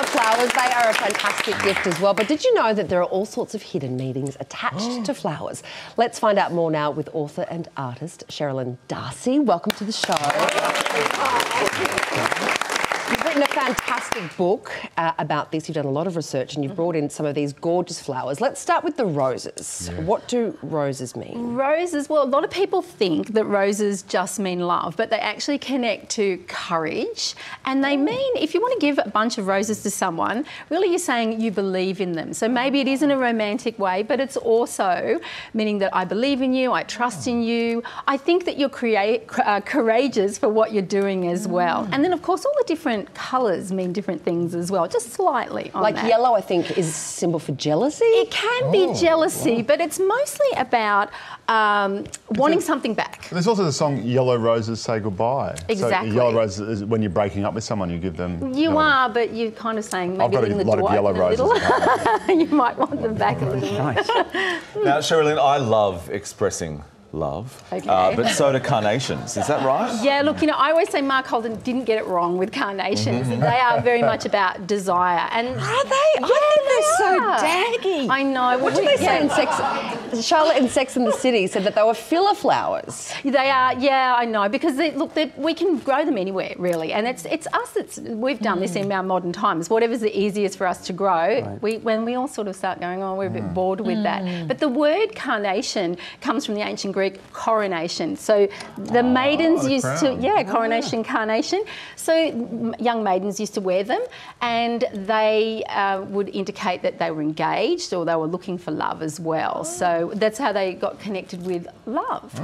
love flowers. They are a fantastic gift as well. But did you know that there are all sorts of hidden meanings attached to flowers? Let's find out more now with author and artist Cheralyn Darcey. Welcome to the show. You've written a fantastic book about this. You've done a lot of research and you've brought in some of these gorgeous flowers. Let's start with the roses. Yeah. What do roses mean? Roses, well, a lot of people think that roses just mean love, but they actually connect to courage. And they mean, if you want to give a bunch of roses to someone, really you're saying you believe in them. So maybe it is in a romantic way, but it's also meaning that I believe in you, I trust in you. I think that you're courageous for what you're doing as well. And then, of course, all the different colours mean different things as well, just slightly on like that. Yellow, I think, is a symbol for jealousy? It can be jealousy, but it's mostly about wanting something back. There's also the song Yellow Roses Say Goodbye. Exactly. So yellow roses is when you're breaking up with someone, you give them... You are, but you're kind of saying maybe I've got a lot of yellow roses. You might want them back a little bit. Nice. Now, Cheralyn, I love expressing love, but so do carnations. Is that right? Yeah, look, you know, I always say Mark Holden didn't get it wrong with carnations. They are very much about desire. And are they? Yeah, I think they're so daggy. I know. What did they say in Sex? Charlotte in Sex and the City said that they were filler flowers. They are, yeah, I know, because we can grow them anywhere, really, and it's us we've done this in our modern times. Whatever's the easiest for us to grow, when we all sort of start going, oh, we're a bit bored with that. But the word carnation comes from the ancient Greek coronation. So the maidens used to, coronation, carnation. So young maidens used to wear them, and they would indicate that they were engaged or they were looking for love as well. So that's how they got connected with love.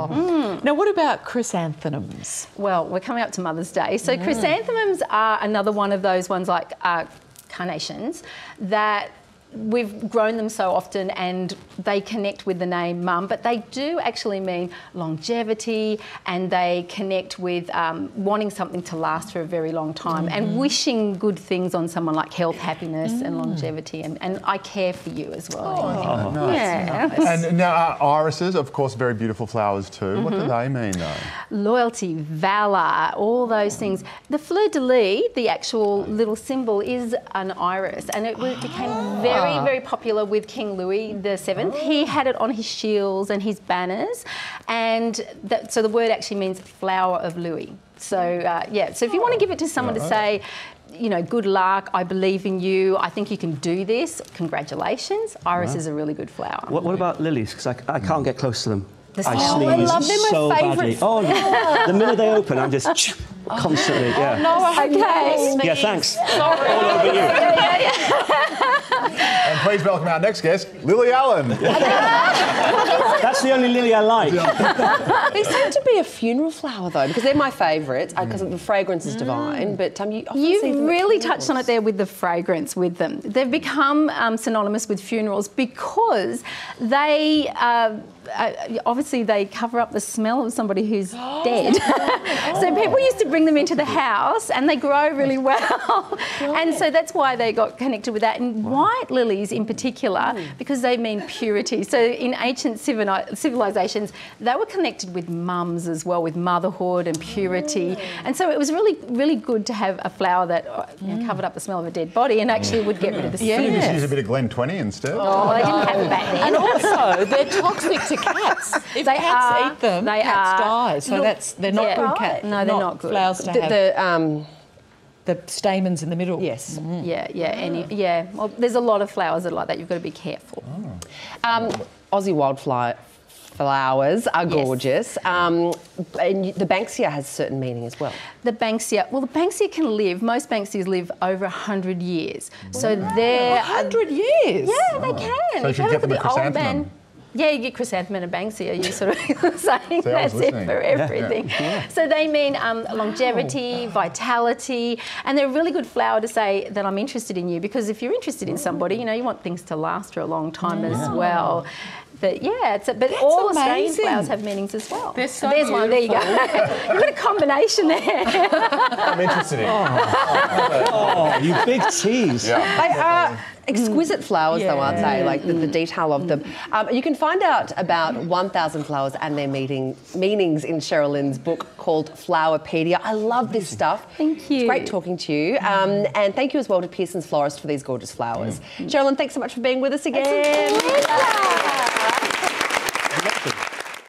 Now, what about chrysanthemums? Well, we're coming up to Mother's Day. So chrysanthemums are another one of those ones like carnations that we've grown them so often and they connect with the name mum, but they do actually mean longevity, and they connect with wanting something to last for a very long time and wishing good things on someone, like health, happiness and longevity, and I care for you as well. Oh, nice. Yeah. Nice. And now irises, of course, very beautiful flowers too. What do they mean though? Loyalty, valour, all those things. The fleur-de-lis, the actual little symbol, is an iris, and it became very popular with King Louis VII. He had it on his shields and his banners, and so the word actually means flower of Louis. So so if you want to give it to someone to say, you know, good luck, I believe in you, I think you can do this, congratulations, iris is a really good flower. What about lilies? Because I can't get close to them. I I love them, so my favourite badly. Oh, the minute they open, I'm just constantly, Oh, no, I Okay. Yeah, thanks. Sorry. All over you. And please welcome our next guest, Lily Allen. That's the only lily I like. They seem to be a funeral flower though, because they're my favourites, because the fragrance is divine. But you often see them You've at really funerals. touched on it there with the fragrance with them. They've become synonymous with funerals because they obviously they cover up the smell of somebody who's dead. So people used to bring them into the house and they grow really well. And so that's why they got connected with that. And white lilies in particular, because they mean purity. So in ancient civilizations, they were connected with mums as well, with motherhood and purity. And so it was really, really good to have a flower that covered up the smell of a dead body and actually would get rid of the You smell. just use a bit of Glen 20 instead. Oh, they didn't have it back then. And also, they're toxic to cats. If cats eat them, cats die. So they're not good cats. No, they're not good. Flowers to have the stamens in the middle. Yes. Well, there's a lot of flowers that are like that. You've got to be careful. Aussie wildflowers are gorgeous. And the Banksia has certain meaning as well. The Banksia can live, most Banksias live over 100 years. So they're... 100 years? Yeah, they can. So you should get them a chrysanthemum. Yeah, you get chrysanthemum and a Banksia. You're sort of saying See, I was that's it listening. for everything. So they mean longevity, vitality, and they're a really good flower to say that I'm interested in you, because if you're interested in somebody, you know, you want things to last for a long time as well. But yeah, but all Australian amazing. flowers have meanings as well. They're so There's one. There you go. You've got a combination there. I'm interested in. Oh, you big tease. They are exquisite flowers, though, aren't they? Like the detail of them. You can find out about 1,000 flowers and their meanings in Cheralyn's book called Flowerpedia. I love this stuff. Thank you. It's great talking to you. And thank you as well to Pearson's Florist for these gorgeous flowers. Cheralyn, thanks so much for being with us again.